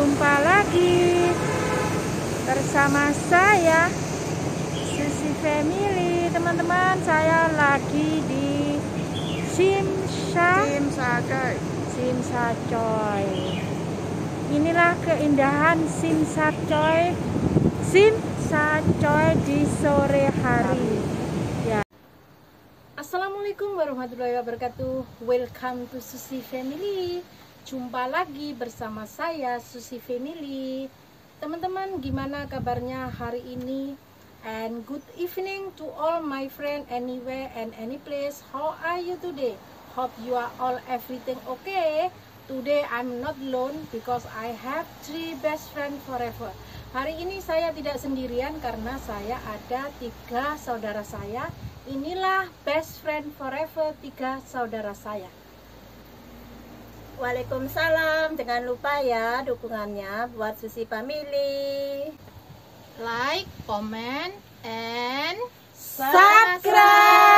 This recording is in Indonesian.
Jumpa lagi bersama saya Susi Family. Teman-teman, saya lagi di Simsacoy. Inilah keindahan Simsacoy di sore hari. Ya. Assalamualaikum warahmatullahi wabarakatuh. Welcome to Susi Family. Jumpa lagi bersama saya Susi Family. Teman-teman, gimana kabarnya hari ini? And good evening to all my friend anywhere and any place. How are you today? Hope you are all everything okay. Today I'm not alone because I have 3 best friend forever. Hari ini saya tidak sendirian karena saya ada 3 saudara saya. Inilah best friend forever 3 saudara saya. Waalaikumsalam. Jangan lupa ya dukungannya buat Susi Family. Like, comment, and Subscribe.